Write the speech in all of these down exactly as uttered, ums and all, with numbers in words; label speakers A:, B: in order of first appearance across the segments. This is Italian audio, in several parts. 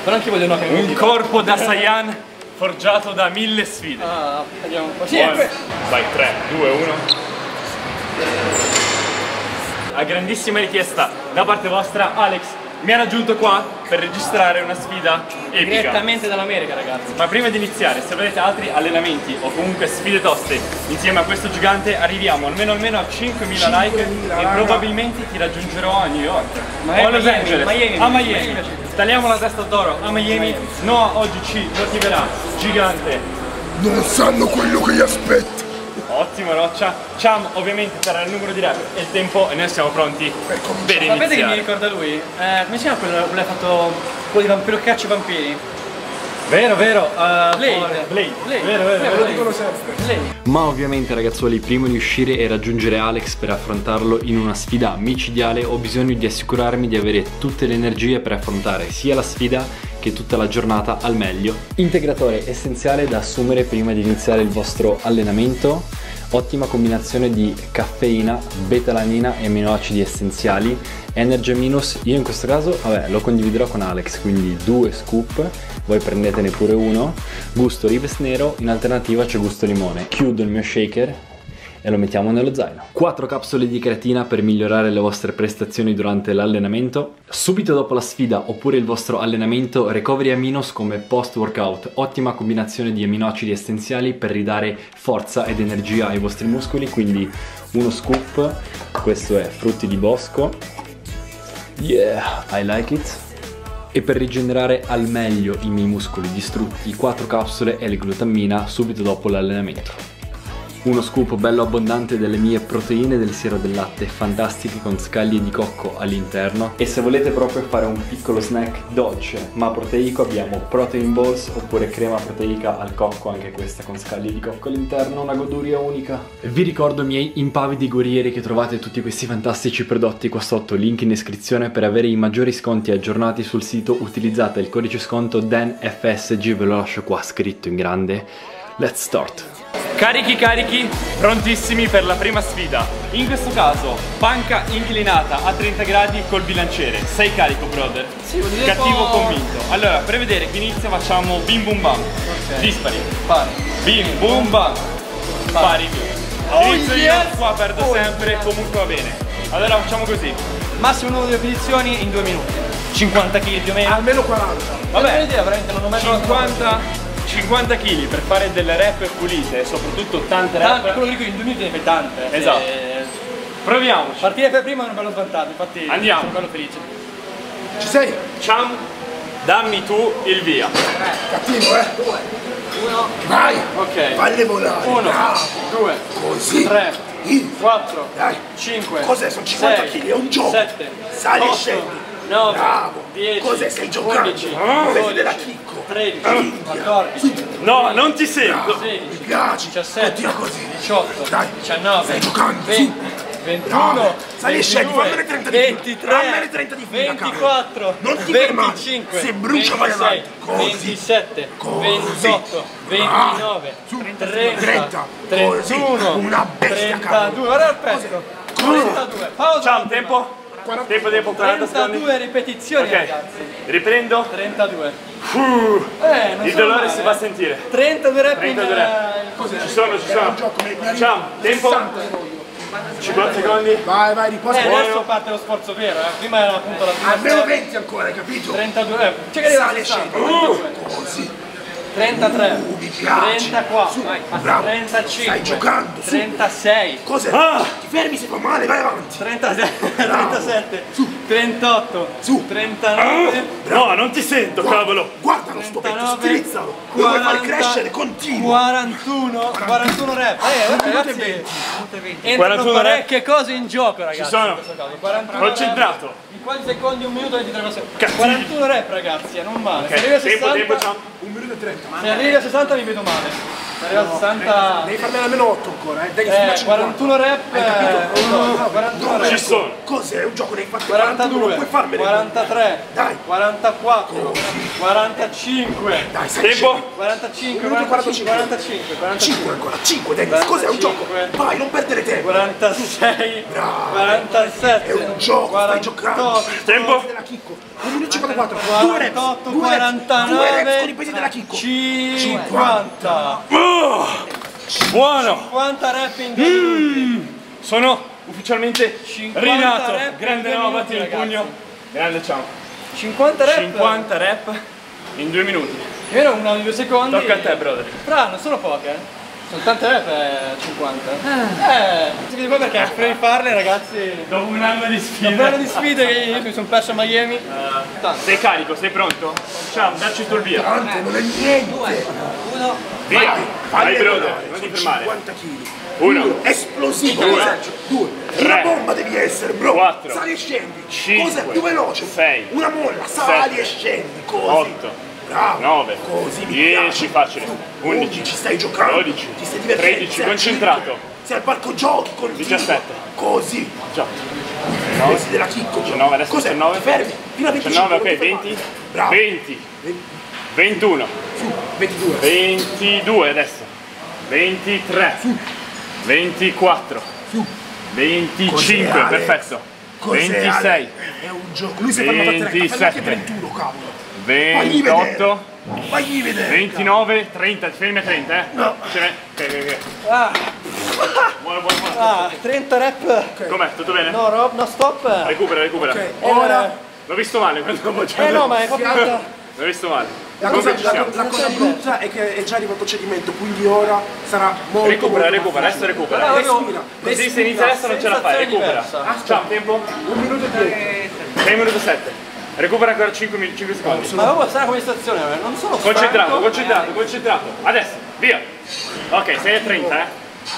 A: Però anche voglio una che
B: un corpo da Saiyan forgiato da mille sfide.
A: Ah, vediamo un po'. Sì,
B: vai, tre, due, uno. A grandissima richiesta da parte vostra, Alex mi ha raggiunto qua per registrare una sfida epica.
A: Direttamente dall'America, ragazzi.
B: Ma prima di iniziare, se volete altri allenamenti o comunque sfide toste insieme a questo gigante, arriviamo almeno almeno a cinquemila like e probabilmente ti raggiungerò a New York o a Los Angeles,
A: Miami,
B: a Miami. Tagliamo la testa d'oro a Miami. Noah oggi ci motiverà, gigante.
C: Non sanno quello che gli aspetta.
B: Ottimo Roccia. Cham ovviamente sarà il numero di rep e il tempo e noi siamo pronti per, per iniziare.
A: Sapete che mi ricorda lui? Eh, come si chiama quello che ha fatto quello di vampiro che caccia i vampiri?
B: Vero, vero, uh,
A: Blade.
B: Blade.
A: Blade.
B: Vero, vero, vero.
C: Lo dicono sempre.
A: Blade.
D: Ma ovviamente ragazzuoli, prima di uscire e raggiungere Alex per affrontarlo in una sfida micidiale ho bisogno di assicurarmi di avere tutte le energie per affrontare sia la sfida che tutta la giornata al meglio. Integratore essenziale da assumere prima di iniziare il vostro allenamento. Ottima combinazione di caffeina, betalanina e aminoacidi essenziali. Energy Minus, io in questo caso vabbè, lo condividerò con Alex, quindi due scoop, voi prendetene pure uno. Gusto Rives Nero, in alternativa c'è gusto limone. Chiudo il mio shaker e lo mettiamo nello zaino. quattro capsule di creatina per migliorare le vostre prestazioni durante l'allenamento. Subito dopo la sfida oppure il vostro allenamento, Recovery Aminos come post workout. Ottima combinazione di aminoacidi essenziali per ridare forza ed energia ai vostri muscoli, quindi uno scoop. Questo è frutti di bosco. Yeah, I like it. E per rigenerare al meglio i miei muscoli distrutti, quattro capsule L-glutammina subito dopo l'allenamento. Uno scoop bello abbondante delle mie proteine del siero del latte fantastiche con scaglie di cocco all'interno. E se volete proprio fare un piccolo snack dolce ma proteico, abbiamo protein balls oppure crema proteica al cocco, anche questa con scaglie di cocco all'interno, una goduria unica. Vi ricordo, miei impavidi guerrieri, che trovate tutti questi fantastici prodotti qua sotto, link in descrizione. Per avere i maggiori sconti aggiornati sul sito utilizzate il codice sconto D E N F S G, ve lo lascio qua scritto in grande. Let's start!
B: Carichi carichi, prontissimi per la prima sfida. In questo caso, panca inclinata a trenta gradi col bilanciere. Sei carico, brother?
A: Sì, vuol dire
B: cattivo
A: un po'...
B: convinto. Allora, per vedere che inizio facciamo bim bum bam.
A: Ok.
B: Dispari.
A: Pari.
B: Bim bum bam. Pari.
A: Oh,
B: Inizio
A: yes!
B: io, qua perdo
A: Oh,
B: sempre,
A: yes!
B: comunque va bene. Allora facciamo così.
A: Massimo numero di ripetizioni in due minuti. cinquanta chili più o meno.
C: Almeno quaranta.
B: Vabbè,
A: idea, veramente non ho mai
B: cinquanta cinquanta chili per fare delle rep pulite e soprattutto tante rep.
A: Tante, quello che dico in due minuti ne fai tante.
B: Esatto.
A: Se...
B: Proviamoci.
A: Partire per prima è un bello svantaggio, infatti
B: Andiamo.
A: sono bello felice.
C: Ci sei?
B: Cham, dammi tu il via.
C: Cattivo, eh?
A: Uno,
C: Vai!
B: Ok.
C: Falle volare!
A: uno,
C: Bravo.
A: due,
C: Così!
A: tre,
C: In.
A: quattro,
C: Dai!
A: cinque.
C: Cos'è? Sono cinquanta
A: sei,
C: chili, è un gioco!
A: sette,
C: Sali e
A: otto,
C: scendi!
A: nove,
C: Bravo!
A: dieci,
C: Cos'è? Stai giocando?
A: undici,
C: Vedi
A: dodici,
C: della chicco!
A: tredici, quattordici,
B: No, non ti sento.
C: Bravo!
A: sedici,
C: Mi piaci!
A: diciassette,
C: Continua così!
A: diciotto,
C: Dai.
A: diciannove,
C: Stai giocando,
A: venti, ventuno,
C: Bravo. Sali e scendi,
A: ventidue,
C: fammene trenta di fila.
A: ventitré,
C: Fammene trenta di fila, cavolo.
A: ventiquattro,
C: Non ti fermare.
A: venticinque,
C: Se brucia vai
A: ventisei,
C: avanti. Così.
A: ventisette,
C: Così.
A: ventotto,
C: Bravo.
A: ventinove,
C: Su.
A: trenta,
C: trenta.
A: trentuno,
C: Una bestia,
A: trentadue,
C: cavolo.
A: guarda il pezzo, trentadue, pausa.
B: Cham, tempo? Tempo, tempo, quaranta secondi.
A: trentadue ripetizioni,
B: Ok,
A: ragazzi.
B: riprendo.
A: trentadue.
B: Uh,
A: Eh, non
B: il
A: sono
B: dolore
A: male,
B: si
A: eh.
B: fa sentire.
A: trentadue rep in...
B: trentadue rep.
A: eh, cos'è?
B: Ci sono, ci
C: Era un
B: sono.
C: gioco, mi- mi-
B: Cham, tempo.
C: sessanta.
B: cinquanta secondi.
C: Vai, vai, riposa.
A: Eh,
C: Buono.
A: adesso parte lo sforzo vero, eh. Prima era appunto la prima
C: Almeno
A: serie.
C: venti ancora, hai capito?
A: trentadue, eh. C'è che arriva a
C: Sale e
A: sessanta,
C: scendi.
A: trentadue,
C: Così.
A: trentatré,
C: Uh, mi piace.
A: trentaquattro,
C: Su,
A: vai,
C: bravo.
A: trentacinque,
C: Stai giocando, su.
A: trentasei,
C: Cos'è?
B: Ah.
C: Ti fermi se fa male, vai avanti.
A: trentasei, trentasette, trentotto,
C: Su.
A: trentanove,
B: No, non ti sento, cavolo.
C: Guarda lo sto petto,
A: trentanove,
C: strizzalo. Lo vuoi far
A: quaranta,
C: crescere, continua.
A: quarantuno, quarantuno rep. Eh, ragazzi, entrano
B: quarantuno rep.
A: parecchie cose in gioco, ragazzi.
B: Ci sono.
A: in questo caso. quarantuno
B: Concentrato.
A: rep. In quanti secondi? Un minuto e ventitré cose.
B: Cattivi.
A: quarantuno rep, ragazzi, eh, non male.
B: Ok,
A: Se arrivi a
B: tempo,
A: sessanta,
B: tempo, Cham.
C: Un minuto e trenta.
A: se arrivi a sessanta mi vedo male. Se arrivi a sessanta,
C: Devi farmene almeno otto ancora, eh. Devi fino a
A: eh,
C: cinquanta.
A: quarantuno rep,
C: Hai capito?
A: eh, no, quarantuno
B: Ci
A: rep.
B: sono.
C: Cos'è? È un gioco, devi farti quarantuno, non
A: quarantadue,
C: puoi farmene.
A: quarantatré,
C: Dai.
A: quarantaquattro, quarantacinque,
C: Dai, sai
B: Tempo.
A: quarantacinque,
C: Un minuto e
A: quarantacinque, quarantacinque, quarantacinque,
C: cinque ancora, cinque Dennis, cos'è? È un gioco?
A: quarantacinque,
C: Vai, non perdere tempo.
A: quarantasei,
C: Bravo.
A: quarantasette,
C: È un gioco, stai giocando.
A: quarantotto,
B: Tempo.
C: Della chicco. un minuto e cinquantaquattro, due reps,
A: quarantotto,
C: due reps,
A: quarantanove,
C: due reps con i pesi della Chicco.
A: cinquanta.
B: Buono!
A: cinquanta rep in due minuti.
B: Sono ufficialmente
A: cinquanta
B: rinato.
A: rep
B: Grande
A: in due
B: no,
A: minuti,
B: batti il
A: ragazzi.
B: pugno. Grande ciao.
A: cinquanta rep.
B: cinquanta rep in due minuti.
A: Io ero una di due secondi.
B: Tocca a te, brother.
A: Fra, non sono poche, eh. Sono tante rep, eh, cinquanta. Eh, si vede poi perché prima di farle, ragazzi.
B: Dopo un anno di
A: Un
B: sfide.
A: paio di sfide che io mi sono perso a Miami.
B: Sei carico, sei pronto? Ciao, dacci tu il via.
C: Tante, non è niente.
A: Uno.
B: Via. Vai,
C: Vai,
B: brother, non ti fermare.
C: cinquanta chili.
B: Uno.
C: Esplosivo,
B: Due.
C: Sergio. Due.
B: Tre.
C: Una bomba devi essere, bro.
B: Quattro.
C: Sali e scendi.
B: Cinque.
C: Cos'è? Più veloce.
B: Sei.
C: Una molla, sali
B: Sette.
C: e scendi. Così.
B: Otto.
C: Bravo.
B: nove.
C: Così mi
B: dieci
C: piace.
B: facile.
C: Su,
B: undici.
C: Ci stai giocando.
B: dodici.
C: Ti stai divertendo.
B: tredici,
C: sei al
B: concentrato.
C: cinque. Sei al parco giochi con il
B: diciassette.
C: Così.
B: diciotto.
C: Pesi della Chicco.
B: diciannove, adesso
C: Cos'è?
B: diciannove.
C: Ti fermi. Fino a venticinque.
B: diciannove, ok,
C: non ti
B: venti.
C: fermare. Bravo.
B: venti. ventuno.
C: Su, ventidue.
B: ventidue adesso. ventitré. ventiquattro.
C: Su.
B: venticinque,
C: Cos'è, Ale?
B: perfetto.
C: Cos'è,
B: ventisei.
C: Ale? È un gioco. Lui si è fermato a tre.
B: ventisette.
C: Fai anche ventuno, cavolo.
B: ventotto.
C: Fagli vedere.
B: ventinove, trenta, ti fermi a trenta, eh?
C: No.
B: Ce n'è? Ok, ok, ok.
A: Ah,
B: Buono, buono, buono.
A: ah, trenta rep.
B: Com'è? Tutto bene?
A: No, Rob, no stop.
B: Recupera, recupera.
C: Ok, ora
B: L'ho visto male quando ho appoggiato.
A: Eh no, ma è proprio.
B: L'ho visto male.
C: la
B: Comunque
C: cosa,
B: ci
C: la,
B: siamo.
C: la cosa brutta è che è già arrivato il cedimento, quindi ora sarà molto
B: Recupera,
C: molto
B: recupera, adesso
C: difficile.
B: recupera.
A: No,
C: Respira,
B: Così se
C: respira.
B: inizia adesso non ce la fai,
A: sensazione
B: recupera.
A: diversa.
B: Ciao, tempo?
C: Un minuto e dieci.
B: sei minuti e sette. Recupera ancora cinque, cinque secondi.
A: Ma proprio sarà come stazione, non sono
B: Concentrato,
A: stanco.
B: concentrato, concentrato. Adesso, via. Ok, sei a trenta, eh.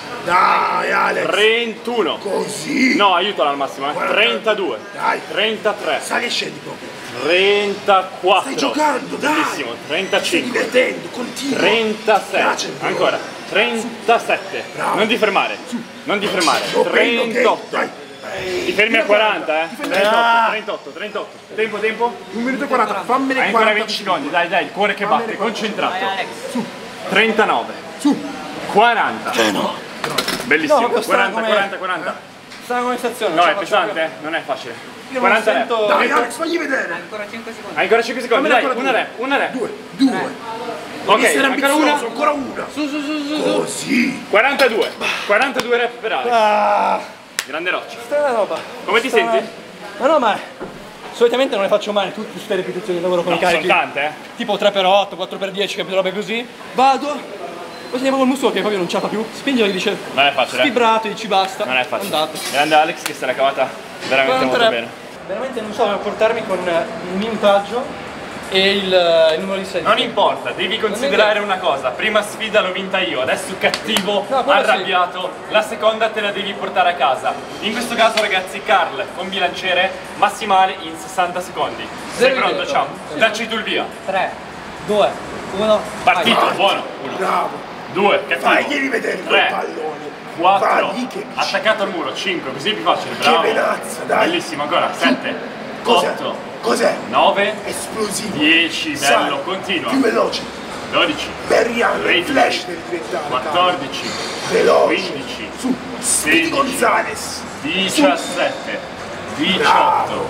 C: Dai Alex,
B: trentuno.
C: così.
B: No, aiutala al massimo, eh. trentadue.
C: Dai,
B: trentatré.
C: sali e scendi proprio.
B: trentaquattro.
C: Stai giocando, dai.
B: Bellissimo.
C: Stai
B: trentacinque.
C: divertendo, continua.
B: trentasei.
C: Piace, bro.
B: Ancora. trentasette.
C: Bravo.
B: Non ti fermare. Non ti fermare.
C: Lo prendo, ok?
B: trentotto.
C: Dai.
B: Ti fermi a quaranta, eh.
C: Ti fermi a
B: trentotto, trentotto, trentotto. Tempo, tempo.
C: Un minuto e quaranta, fammene
B: Hai ancora
C: quaranta.
B: venti secondi, dai, dai, il cuore che batte, concentrato.
C: Su,
B: trentanove.
C: su.
B: quaranta. Bellissimo.
A: No, proprio strano
B: quaranta,
A: come-
B: quaranta, quaranta.
A: Sarà come stazione.
B: No,
A: non
B: è
A: ce la faccio
B: pesante, eh. Non è facile.
A: più. Io non
B: quaranta rep.
A: sento.
C: Dai Alex, fagli vedere.
B: Hai ancora cinque secondi,
C: Fammene
B: dai,
C: ancora
B: una
C: due.
B: rep, una rep.
C: Due, due.
B: Ok,
C: Essere
B: ancora
C: ambizioso,
B: una.
C: ancora una.
A: Su, su, su, su, su.
C: Così.
B: quarantadue. quarantadue rep per Alex.
A: Ah,
B: Grande roccia.
A: strana roba.
B: Come ti
A: Strana-
B: senti?
A: Ma no, ma solitamente non le faccio mai tutte queste ripetizioni di lavoro con
B: No,
A: i carichi.
B: sono tante, eh.
A: Tipo tre per otto, quattro per dieci, capito, robe così. Vado, poi sentiamo col muscolo che proprio non ce la fa più. Spinge e dice
B: Non è facile. eh.
A: sfibrato, dici basta.
B: Non è facile.
A: Andato.
B: Grande Alex che se l'ha cavata veramente molto
A: quaranta rep.
B: bene.
A: Veramente non so come portarmi con il minutaggio e il, il numero di serie.
B: Non importa, devi considerare una cosa, prima sfida l'ho vinta io, adesso cattivo,
A: No, quello sì.
B: arrabbiato, la seconda te la devi portare a casa. In questo caso ragazzi, Carl con bilanciere massimale in sessanta secondi. Sei
A: Zero
B: pronto?
A: dietro.
B: Ciao,
A: Sì.
B: dacci tu il via.
A: tre, due, uno.
B: Partito,
C: Vai.
B: buono. uno,
C: Bravo.
B: due, cattivo.
C: Fagli vedere quel
B: tre,
C: pallone.
B: quattro,
C: Vai, che
B: attaccato al muro, cinque, così è più facile, bravo.
C: venazza, dai.
B: Bellissimo, ancora, sette,
C: Cos'è?
B: otto,
C: Cos'è?
B: nove,
C: Esplosivo.
B: dieci, bello,
C: Sali.
B: continua.
C: Più veloce.
B: dodici,
C: Barry Allen,
B: tredici,
C: flash del diventare.
B: quattordici,
C: Veloce.
B: quindici,
C: Su. Speedy
B: sedici,
C: Gonzales.
B: diciassette, diciotto,
C: Bravo.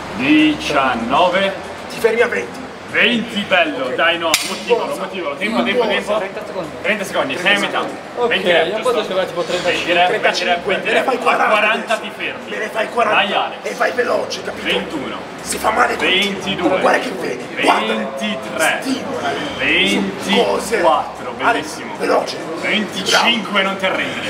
B: diciannove,
C: Ti fermi a venti.
B: venti, bello, dai no, motivalo, motivalo, tempo, tempo, tempo,
A: trenta secondi.
B: trenta secondi, sei a metà,
A: Ok,
B: venti
A: io
B: rep,
A: posso
B: giusto?
A: giocare tipo
B: venti
A: trentacinque.
B: rep, venti rep, venti
C: Me ne
B: rep,
C: fai quaranta.
B: quaranta
C: adesso.
B: ti fermi,
C: Me ne fai quaranta.
B: dai Alex,
C: E vai veloce, capito?
B: ventuno,
C: Si fa male con
B: ventidue,
C: Guarda che vedi. Guarda.
B: ventitré,
C: Stimola.
B: ventiquattro, bellissimo,
C: Ale, veloce.
B: venticinque, non ti arrendere,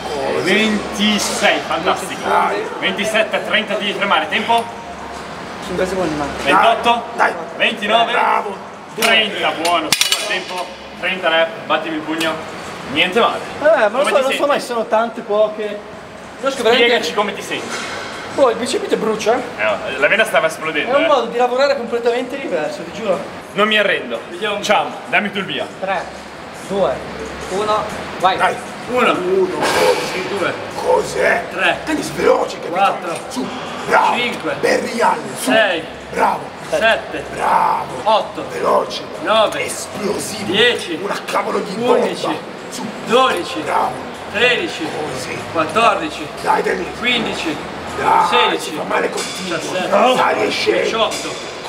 B: ventisei, fantastico, ventisette, trenta di fermare, tempo,
A: cinque secondi, ma.
B: ventotto,
C: Dai.
B: ventinove,
C: Bravo.
B: trenta, buono, super tempo, trenta rep, battimi il pugno, niente male.
A: Vabbè, ma non
B: Come
A: so,
B: ti
A: non so
B: senti?
A: mai se sono tante, poche. Non riesco veramente.
B: Spiegaci come ti senti.
A: Poi il bicipite brucia.
B: Eh, la vena stava
A: È
B: esplodendo,
A: un
B: eh.
A: modo di lavorare completamente diverso, ti giuro.
B: Non mi arrendo. Ciao, dammi tu il via.
A: tre, due, uno, vai.
C: Dai.
B: Uno,
C: Uno. Così.
B: due,
C: Cos'è?
B: tre,
C: Tennis veloce, capito?
B: quattro,
C: Su. Bravo.
B: cinque,
C: Barry Allen. Su.
B: sei,
C: Bravo.
B: sette,
C: Bravo.
B: otto,
C: Veloce.
B: nove,
C: Esplosivo.
B: dieci,
C: Una cavolo di
B: undici,
C: bomba. Su.
B: dodici,
C: Bravo.
B: tredici,
C: Così.
B: quattordici,
C: Dai, Dennis.
B: quindici,
C: Dai,
B: sedici,
C: si fa male continuo.
B: diciassette,
C: Sali e scendi.
B: diciotto,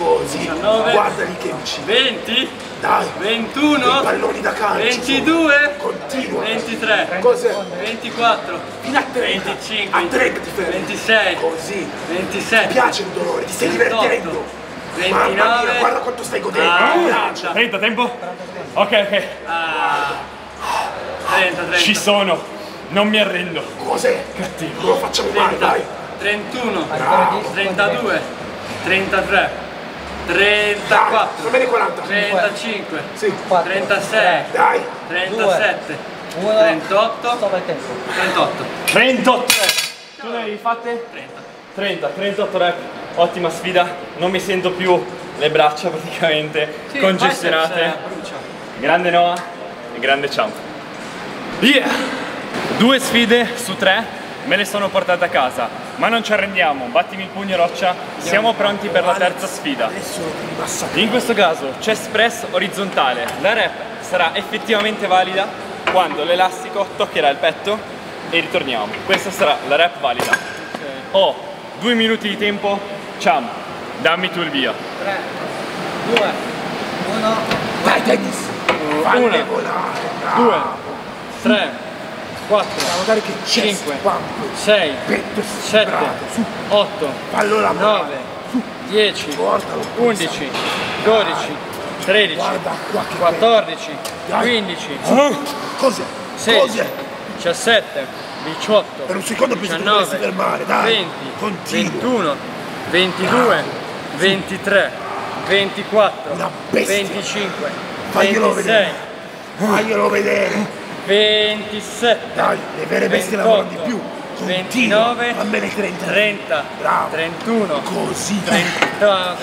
C: Così.
A: diciannove.
C: Guarda lì che vicino.
A: venti.
C: Dai.
A: ventuno.
C: I palloni da calcio.
A: ventidue.
C: Continua.
A: ventitré.
C: Cos'è?
A: ventiquattro.
C: Fino a trenta.
A: venticinque.
C: A trenta ti fermi.
A: ventisei.
C: Così.
A: ventisette.
C: Mi piace il dolore, ti stai
A: ventotto,
C: divertendo. Mamma
A: ventinove.
C: mia, guarda quanto stai godendo.
A: Ah,
C: Mi piace.
B: trenta, tempo? Ok, ok.
A: Ah, trenta, trenta.
B: Ci sono. Non mi arrendo.
C: Cos'è?
B: Cattivo.
C: Non lo facciamo male,
A: trenta,
C: dai.
A: trentuno.
C: Bravo.
A: trentadue. trentatré.
C: Dai,
A: trentaquattro.
C: fa bene quaranta.
A: trentacinque.
C: Sì.
A: trentasei.
C: Dai.
A: trentasette. trentotto. trentotto.
B: trentotto. Tu ne avevi fatte?
A: trenta.
B: trenta, trentotto rep. Ottima sfida. Non mi sento più le braccia praticamente
A: Sì,
B: congestionate.
A: biceps, eh, brucia.
B: Grande Noah e grande Champ. Yeah! Due sfide su tre me le sono portate a casa, ma non ci arrendiamo. Battimi il pugno Roccia, siamo pronti per la terza sfida.
C: Adesso lo devi massacrare.
B: In questo caso chest press orizzontale. La rep sarà effettivamente valida quando l'elastico toccherà il petto e ritorniamo. Questa sarà la rep valida. Ho due minuti di tempo. Champ, dammi tu il via.
A: tre, due, uno.
C: Dai, Dennis. Falle
A: Una.
C: volare. Bravo.
A: due, tre, quattro,
C: Guardare che chest,
A: cinque,
C: quanto.
A: sei,
C: Petto
A: sette,
C: sbrato. Su.
A: otto,
C: Fallo la mano.
A: nove, dieci,
C: Portalo.
A: undici, dodici, tredici,
C: Guarda qua che
A: quattordici,
C: Dai.
A: quindici,
C: Cos'è?
A: sedici,
C: Cos'è?
A: diciassette, diciotto,
C: Per un secondo penso che
A: diciannove,
C: dovresti fermare, dai.
A: venti,
C: Continua.
A: ventuno, ventidue, ventitré, ventiquattro,
C: Una bestia.
A: venticinque,
C: Faglielo
A: ventisei,
C: vedere. Faglielo vedere.
A: ventisette,
C: Dai, le vere bestie
A: ventotto,
C: lavorano di più. Continua.
A: ventinove,
C: Fammene trenta.
A: trenta,
C: Bravo.
A: trentuno,
C: Così.
A: trenta,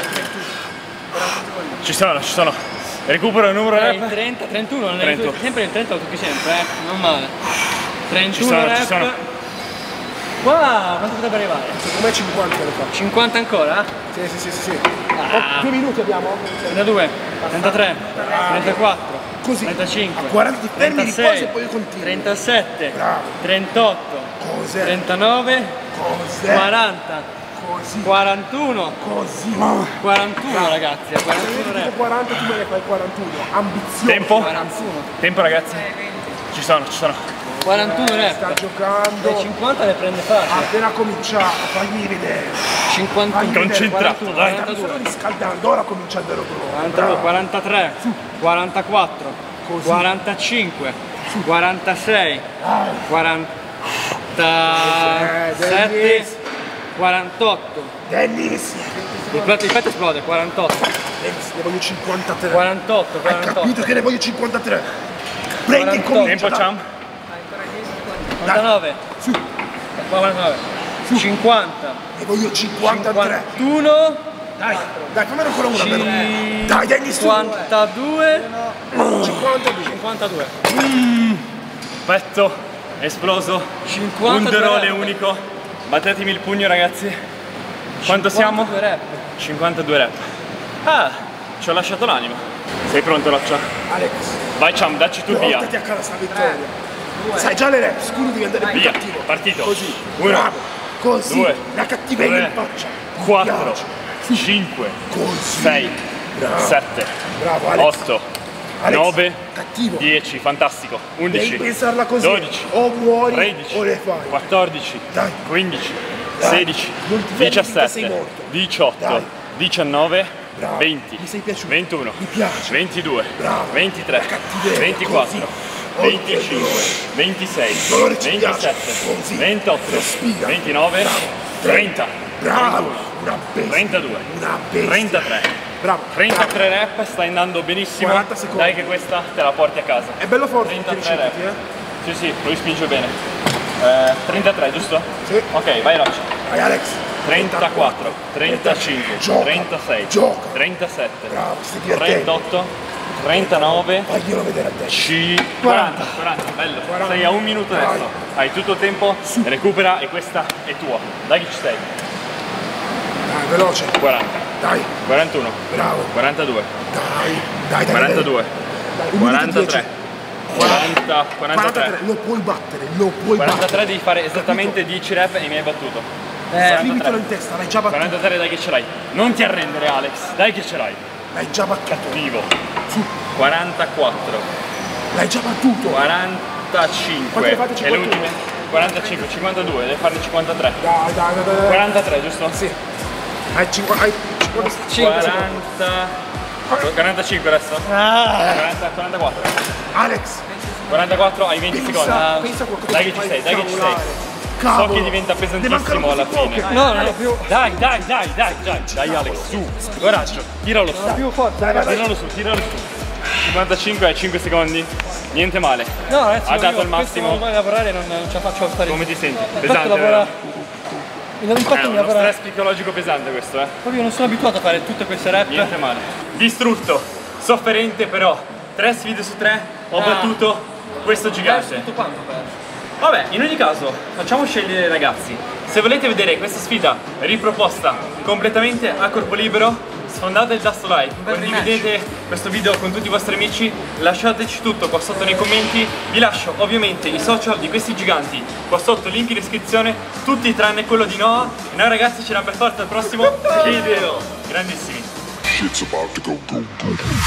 B: Ci sono, ci sono. Recupero il numero
A: eh,
B: rep.
A: trenta, trentuno, non è
B: trentotto.
A: sempre il trenta lo tocchi sempre, eh? Non male. trentuno
B: sono, ci
A: rep.
B: sono.
A: Wow, quanto potrebbe arrivare?
C: Secondo me cinquanta le fa.
A: cinquanta ancora?
C: Sì, sì, sì, sì, sì.
A: Ah.
C: Oh, due minuti abbiamo?
A: trentadue, trentatré, trentaquattro,
C: Così.
A: trentacinque,
C: A quaranta ti fermi,
A: trentasei,
C: riposi e poi continui.
A: trentasette,
C: Bravo.
A: trentotto,
C: Cos'è?
A: trentanove,
C: Cos'è?
A: quaranta,
C: Così.
A: quarantuno,
C: Così.
A: quarantuno ragazzi,
C: Se
A: quarantuno
C: io dico
A: rep.
C: quaranta tu me ne fai quarantuno. Ambizione.
B: Tempo?
A: quarantuno,
B: Tempo ragazzi. Ci sono, ci sono.
A: quarantuno
C: Sta
A: rep.
C: giocando.
A: Le cinquanta le prende facile.
C: Appena cominciato, fagli vedere.
A: cinquantuno,
B: Concentrato,
A: quarantuno,
B: dai.
C: Sta solo
A: quarantadue,
C: riscaldando, ora comincia il vero dolore.
A: quarantadue, quarantatré, quarantaquattro,
C: Così.
A: quarantacinque, quarantasei, quarantasette,
C: Dennis.
A: quarantotto.
C: Dennis.
A: Il petto, il petto esplode, quarantotto,
C: Dennis, ne voglio cinquantatré.
A: quarantotto,
C: Hai
A: quarantotto.
C: capito che ne voglio cinquantatré? Prendi e
A: quarantotto.
C: comincia.
B: Tempo
C: dai.
B: Champ.
A: quarantanove,
C: Su,
A: quarantanove, cinquanta,
C: ne voglio cinquantatré.
A: cinquantuno,
C: Dai, dai, fammene ancora una però. Dai, Dennis, su.
A: cinquantadue,
C: cinquantadue.
A: cinquantadue,
B: Petto esploso.
A: cinquantadue
B: Underole
A: rep.
B: unico. Battetemi il pugno ragazzi. Quanto siamo?
A: cinquantadue rep.
B: cinquantadue rep. Ah, ci ho lasciato l'anima. Sei pronto Roccia?
C: Alex,
B: Vai Champ, dacci tu il via.
C: portati a casa sta vittoria. Sai già le rep, scuro devi andare più
B: Via,
C: cattivo.
B: partito.
C: Così,
B: Uno,
C: bravo. Così,
B: due,
C: la cattiveria
B: tre,
C: in faccia. Mi
B: quattro,
C: piace.
B: cinque,
C: Così.
B: sei,
C: Bravo.
B: sette,
C: Bravo Alex.
B: otto,
C: Alex,
B: nove,
C: cattivo.
B: dieci, fantastico. undici,
C: Devi pensarla così.
B: dodici,
C: O muori
B: tredici,
C: o le fai.
B: quattordici,
C: Dai.
B: quindici,
C: Dai.
B: sedici,
C: Non ti fermi finché sei
B: diciassette,
C: morto.
B: diciotto,
C: Dai.
B: diciannove,
C: Bravo.
B: venti,
C: Mi sei piaciuto.
B: ventuno,
C: Mi piace.
B: ventidue,
C: Bravo.
B: ventitré,
C: La cattiveria,
B: ventiquattro,
C: così.
B: venticinque, ventisei,
C: Il dolore ci
B: ventisette,
C: piace. Così.
B: ventotto,
C: Respira.
B: ventinove,
C: Bravo.
B: trenta,
C: Bravo. Una bestia.
B: trentadue,
C: Una bestia.
B: trentatré.
C: Bravo.
B: trentatré rep, stai andando benissimo.
C: quaranta secondi.
B: Dai che questa te la porti a casa.
C: È bello forte
B: trentatré
C: tutti i
B: rep.
C: ricipiti,
B: Sì, sì, lui spinge bene. Eh, trentatré, giusto?
C: Sì.
B: Ok, vai Roccia.
C: eh? Vai Alex.
B: trentaquattro, trentacinque,
C: Gioca.
B: trentasei,
C: Gioca.
B: trentasette,
C: Bravo, stai divertendo.
B: trentotto, trentanove,
C: Faglielo vedere a te.
B: C- quaranta, quaranta, bello.
C: quaranta.
B: Sei a un minuto
C: Vai.
B: adesso. Hai tutto il tempo, recupera e questa è tua. Dai che ci sei.
C: Dai, veloce.
B: quaranta,
C: Dai,
B: quarantuno,
C: bravo.
B: quarantadue,
C: Dai, dai, dai.
B: quarantadue,
C: Dai, un minuto e
B: quarantatré,
C: dieci.
B: quaranta, quarantatré.
C: quarantatré, lo puoi battere, lo puoi
B: quarantatré
C: battere.
B: devi fare esattamente dieci rep e mi hai battuto.
A: Eh,
C: Scrivitelo in testa, l'hai già battuto.
B: quarantatré, dai che ce l'hai. Non ti arrendere Alex, dai che ce l'hai.
C: L'hai già battuto.
B: Cattivo.
C: Su,
B: quarantaquattro.
C: l'hai già battuto.
B: quarantacinque.
C: Quante ne fate?
B: E
C: cinquantuno?
B: l'ultima? quarantacinque, cinquantadue, devi farne cinquantatré.
C: Dai, dai, dai, dai.
B: quarantatré, giusto?
C: Sì. Hai cinquanta, hai cinquanta.
B: quaranta. quarantacinque adesso?
A: Ah,
B: quaranta, quarantaquattro.
C: Alex,
B: quarantaquattro, hai venti secondi.
C: pensa, pensa a qualcosa
B: Dai
C: che
B: che ci
C: fai
B: sei, dai che ci sei.
C: cavolare.
B: So
C: Cavolo.
B: che diventa
C: Ne mancano
B: pesantissimo alla
C: così
B: fine.
C: poche.
A: no, non ho più.
B: Dai, dai, dai, dai, dai, dai Alex, su, coraggio, tiralo su,
A: Più forte.
C: Dai, dai, dai.
B: tiralo su, tiralo su. cinquantacinque ai cinque secondi, niente male.
A: No, ragazzi,
B: Ha
A: io
B: dato il
A: questo
B: massimo.
A: non voglio lavorare, non, non ce la faccio a stare.
B: Come ti senti?
A: Infatti
B: Pesante,
A: lavora.
B: vero?
A: Infatti
B: È
A: mi
B: uno
A: lavora.
B: stress psicologico pesante questo, eh.
A: Proprio non sono abituato a fare tutte queste rap.
B: Niente male. Distrutto, sofferente però, tre sfide su tre, ho
A: Ah.
B: battuto questo gigante.
A: Tutto quanto per.
B: Vabbè, in ogni caso, facciamo scegliere ai ragazzi. Se volete vedere questa sfida riproposta completamente a corpo libero, sfondate il tasto like,
A: bel
B: condividete questo video con tutti i vostri amici, lasciateci tutto qua sotto nei commenti. Vi lascio ovviamente i social di questi giganti qua sotto, link in descrizione, tutti tranne quello di Noah. E noi ragazzi ci vediamo per forza al prossimo video. Grandissimi.
E: Shit's about to go go go.